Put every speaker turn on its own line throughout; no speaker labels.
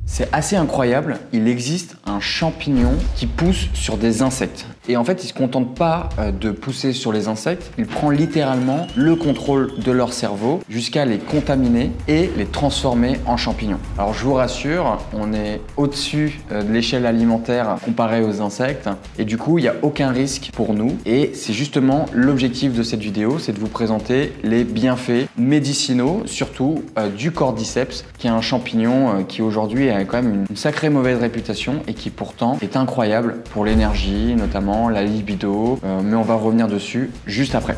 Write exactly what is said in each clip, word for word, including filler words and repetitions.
C'est assez incroyable, il existe un champignon qui pousse sur des insectes. Et en fait, il ne se contente pas de pousser sur les insectes, il prend littéralement le contrôle de leur cerveau jusqu'à les contaminer et les transformer en champignons. Alors je vous rassure, on est au-dessus de l'échelle alimentaire comparé aux insectes et du coup, il n'y a aucun risque pour nous. Et c'est justement l'objectif de cette vidéo, c'est de vous présenter les bienfaits médicinaux, surtout euh, du cordyceps, qui est un champignon euh, qui aujourd'hui a quand même une sacrée mauvaise réputation et qui pourtant est incroyable pour l'énergie, notamment la libido, euh, mais on va revenir dessus juste après.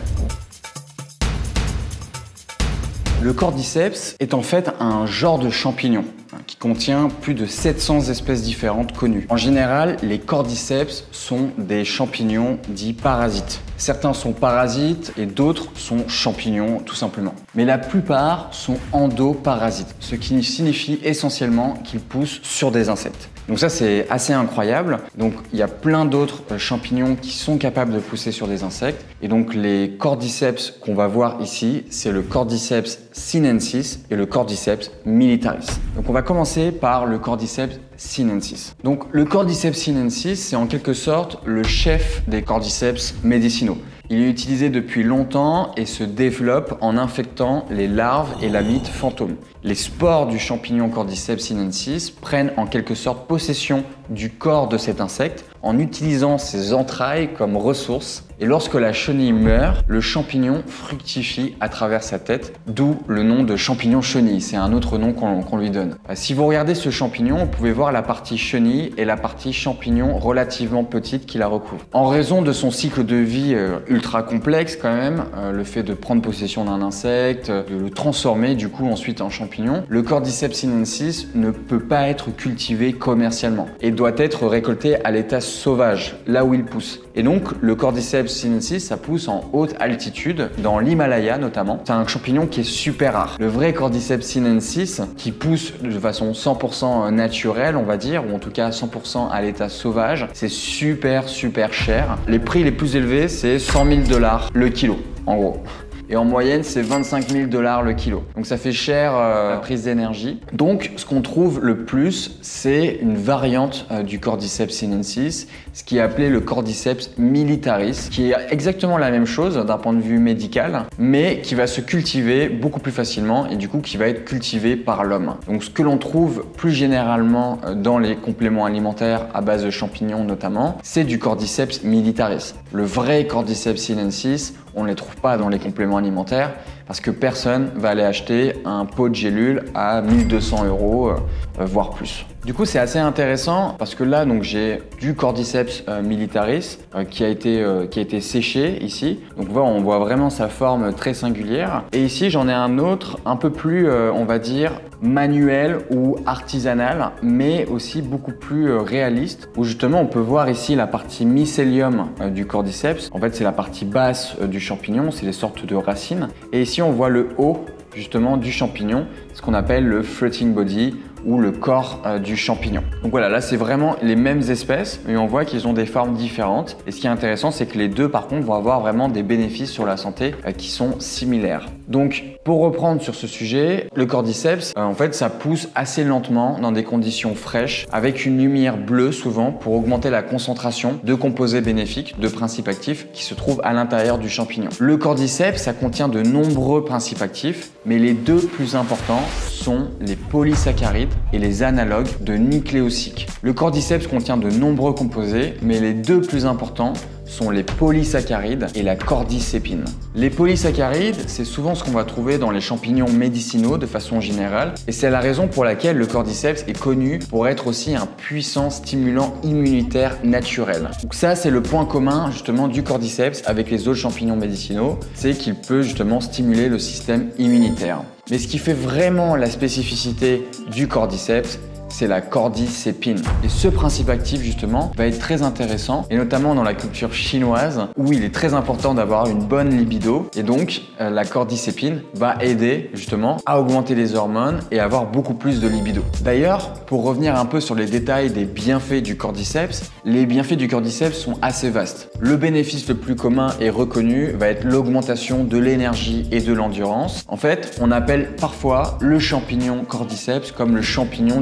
Le cordyceps est en fait un genre de champignon qui contient plus de sept cents espèces différentes connues. En général, les cordyceps sont des champignons dits parasites. Certains sont parasites et d'autres sont champignons tout simplement. Mais la plupart sont endoparasites, ce qui signifie essentiellement qu'ils poussent sur des insectes. Donc ça, c'est assez incroyable. Donc il y a plein d'autres champignons qui sont capables de pousser sur des insectes. Et donc les cordyceps qu'on va voir ici, c'est le cordyceps sinensis et le cordyceps militaris. Donc on va commencer par le cordyceps sinensis. Donc le cordyceps sinensis, c'est en quelque sorte le chef des cordyceps médicinaux. Il est utilisé depuis longtemps et se développe en infectant les larves et la mite fantôme. Les spores du champignon cordyceps sinensis prennent en quelque sorte possession du corps de cet insecte en utilisant ses entrailles comme ressource. Et lorsque la chenille meurt, le champignon fructifie à travers sa tête, d'où le nom de champignon chenille. C'est un autre nom qu'on qu'on lui donne. Si vous regardez ce champignon, vous pouvez voir la partie chenille et la partie champignon relativement petite qui la recouvre. En raison de son cycle de vie euh, ultra complexe quand même, euh, le fait de prendre possession d'un insecte, de le transformer du coup ensuite en champignon, le cordyceps sinensis ne peut pas être cultivé commercialement et doit être récolté à l'état sauvage, là où il pousse. Et donc le cordyceps sinensis, ça pousse en haute altitude, dans l'Himalaya notamment. C'est un champignon qui est super rare. Le vrai cordyceps sinensis, qui pousse de façon cent pour cent naturelle, on va dire, ou en tout cas cent pour cent à l'état sauvage, c'est super super cher. Les prix les plus élevés, c'est cent mille dollars le kilo, en gros. Et en moyenne, c'est vingt-cinq mille dollars le kilo. Donc ça fait cher euh, la prise d'énergie. Donc ce qu'on trouve le plus, c'est une variante euh, du cordyceps sinensis, ce qui est appelé le cordyceps militaris, qui est exactement la même chose d'un point de vue médical, mais qui va se cultiver beaucoup plus facilement et du coup qui va être cultivé par l'homme. Donc ce que l'on trouve plus généralement euh, dans les compléments alimentaires à base de champignons notamment, c'est du cordyceps militaris. Le vrai cordyceps sinensis, on ne les trouve pas dans les compléments alimentaires parce que personne va aller acheter un pot de gélule à mille deux cents euros, euh, voire plus. Du coup, c'est assez intéressant parce que là, donc, j'ai du cordyceps euh, militaris euh, qui a été euh, qui a été séché ici. Donc, voilà, on voit vraiment sa forme très singulière. Et ici, j'en ai un autre un peu plus, euh, on va dire, manuel ou artisanal, mais aussi beaucoup plus euh, réaliste. Où justement, on peut voir ici la partie mycélium euh, du cordyceps. En fait, c'est la partie basse euh, du champignon, c'est les sortes de racines. Et ici, on voit le haut justement du champignon, ce qu'on appelle le fruiting body ou le corps euh, du champignon. Donc voilà, là c'est vraiment les mêmes espèces, mais on voit qu'ils ont des formes différentes. Et ce qui est intéressant, c'est que les deux par contre vont avoir vraiment des bénéfices sur la santé euh, qui sont similaires. Donc pour reprendre sur ce sujet, le cordyceps, euh, en fait ça pousse assez lentement dans des conditions fraîches, avec une lumière bleue souvent pour augmenter la concentration de composés bénéfiques, de principes actifs qui se trouvent à l'intérieur du champignon. Le cordyceps, ça contient de nombreux principes actifs, mais les deux plus importants sont les polysaccharides et les analogues de nucléosiques. Le cordyceps contient de nombreux composés, mais les deux plus importants sont les polysaccharides et la cordycépine. Les polysaccharides, c'est souvent ce qu'on va trouver dans les champignons médicinaux de façon générale, et c'est la raison pour laquelle le cordyceps est connu pour être aussi un puissant stimulant immunitaire naturel. Donc ça, c'est le point commun justement du cordyceps avec les autres champignons médicinaux, c'est qu'il peut justement stimuler le système immunitaire. Mais ce qui fait vraiment la spécificité du cordyceps, c'est la cordycépine. Et ce principe actif justement va être très intéressant, et notamment dans la culture chinoise où il est très important d'avoir une bonne libido, et donc euh, la cordycépine va aider justement à augmenter les hormones et avoir beaucoup plus de libido. D'ailleurs, pour revenir un peu sur les détails des bienfaits du cordyceps, les bienfaits du cordyceps sont assez vastes. Le bénéfice le plus commun et reconnu va être l'augmentation de l'énergie et de l'endurance. En fait, on appelle parfois le champignon cordyceps comme le champignon du marais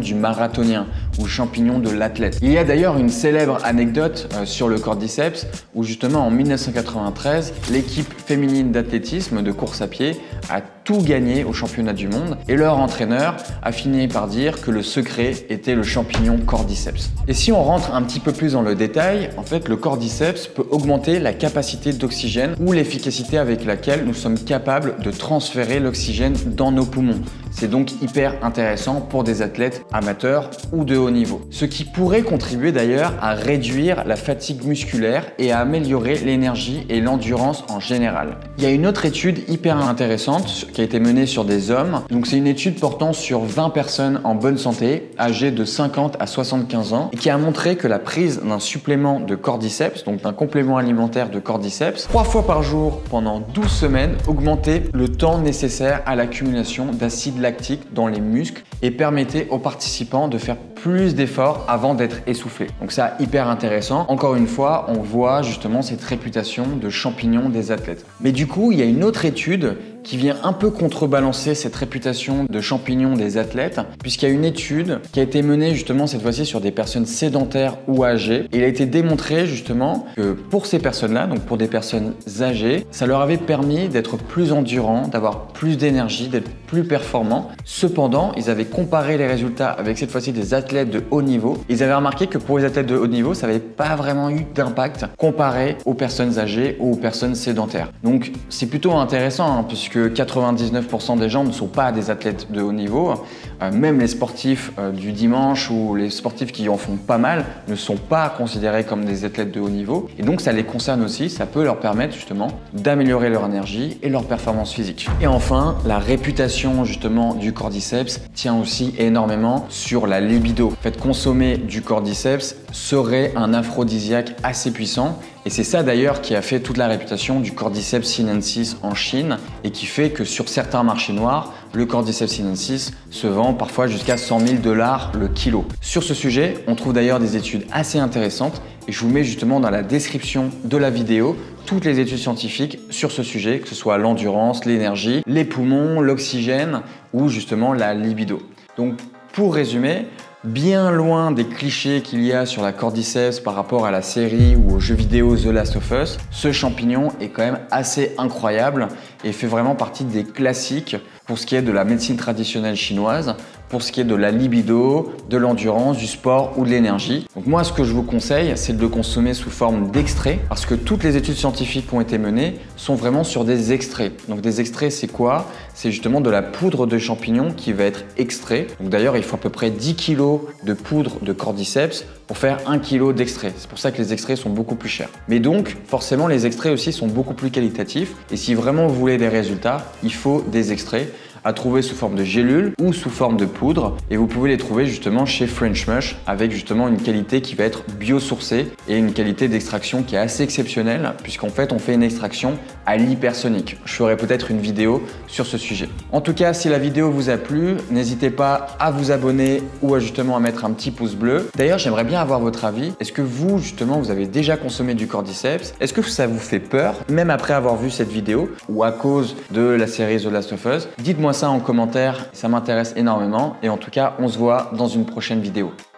marathonien ou le champignon de l'athlète. Il y a d'ailleurs une célèbre anecdote euh, sur le cordyceps où justement en mille neuf cent quatre-vingt-treize, l'équipe féminine d'athlétisme de course à pied a tout gagné au championnat du monde et leur entraîneur a fini par dire que le secret était le champignon cordyceps. Et si on rentre un petit peu plus dans le détail, en fait le cordyceps peut augmenter la capacité d'oxygène ou l'efficacité avec laquelle nous sommes capables de transférer l'oxygène dans nos poumons. C'est donc hyper intéressant pour des athlètes amateurs ou de haut niveau. Ce qui pourrait contribuer d'ailleurs à réduire la fatigue musculaire et à améliorer l'énergie et l'endurance en général. Il y a une autre étude hyper intéressante qui a été menée sur des hommes. Donc c'est une étude portant sur vingt personnes en bonne santé, âgées de cinquante à soixante-quinze ans, et qui a montré que la prise d'un supplément de cordyceps, donc d'un complément alimentaire de cordyceps, trois fois par jour pendant douze semaines, augmentait le temps nécessaire à l'accumulation d'acide lactique dans les muscles et permettait aux participants de faire plus d'efforts avant d'être essoufflés. Donc ça, hyper intéressant. Encore une fois, on voit justement cette réputation de champignon des athlètes. Mais du coup, il y a une autre étude qui vient un peu contrebalancer cette réputation de champignon des athlètes, puisqu'il y a une étude qui a été menée justement cette fois-ci sur des personnes sédentaires ou âgées. Et il a été démontré justement que pour ces personnes-là, donc pour des personnes âgées, ça leur avait permis d'être plus endurants, d'avoir plus d'énergie, d'être plus performants. Cependant, ils avaient comparé les résultats avec cette fois-ci des athlètes de haut niveau. Ils avaient remarqué que pour les athlètes de haut niveau, ça n'avait pas vraiment eu d'impact comparé aux personnes âgées ou aux personnes sédentaires. Donc c'est plutôt intéressant hein, puisque quatre-vingt-dix-neuf pour cent des gens ne sont pas des athlètes de haut niveau. Euh, même les sportifs euh, du dimanche ou les sportifs qui en font pas mal ne sont pas considérés comme des athlètes de haut niveau. Et donc ça les concerne aussi, ça peut leur permettre justement d'améliorer leur énergie et leur performance physique. Et enfin, la réputation justement du cordyceps tient aussi énormément sur la libido. En fait, consommer du cordyceps serait un aphrodisiaque assez puissant. Et c'est ça d'ailleurs qui a fait toute la réputation du cordyceps sinensis en Chine et qui fait que sur certains marchés noirs, le cordyceps sinensis se vend parfois jusqu'à cent mille dollars le kilo. Sur ce sujet, on trouve d'ailleurs des études assez intéressantes et je vous mets justement dans la description de la vidéo toutes les études scientifiques sur ce sujet, que ce soit l'endurance, l'énergie, les poumons, l'oxygène ou justement la libido. Donc pour résumer, bien loin des clichés qu'il y a sur la cordyceps par rapport à la série ou au jeu vidéo The Last of Us, ce champignon est quand même assez incroyable et fait vraiment partie des classiques pour ce qui est de la médecine traditionnelle chinoise, pour ce qui est de la libido, de l'endurance, du sport ou de l'énergie. Donc moi, ce que je vous conseille, c'est de le consommer sous forme d'extrait parce que toutes les études scientifiques qui ont été menées sont vraiment sur des extraits. Donc des extraits, c'est quoi? C'est justement de la poudre de champignon qui va être extrait. Donc d'ailleurs, il faut à peu près dix kilos de poudre de cordyceps pour faire un kilo d'extrait. C'est pour ça que les extraits sont beaucoup plus chers. Mais donc, forcément, les extraits aussi sont beaucoup plus qualitatifs. Et si vraiment vous voulez des résultats, il faut des extraits à trouver sous forme de gélules ou sous forme de poudre. Et vous pouvez les trouver justement chez French Mush avec justement une qualité qui va être biosourcée et une qualité d'extraction qui est assez exceptionnelle puisqu'en fait, on fait une extraction à l'hypersonique. Je ferai peut-être une vidéo sur ce sujet. En tout cas, si la vidéo vous a plu, n'hésitez pas à vous abonner ou à justement à mettre un petit pouce bleu. D'ailleurs, j'aimerais bien avoir votre avis. Est-ce que vous, justement, vous avez déjà consommé du cordyceps? Est-ce que ça vous fait peur, même après avoir vu cette vidéo ou à cause de la série The Last of Us? Dites-moi ça en commentaire, ça m'intéresse énormément. Et en tout cas, on se voit dans une prochaine vidéo.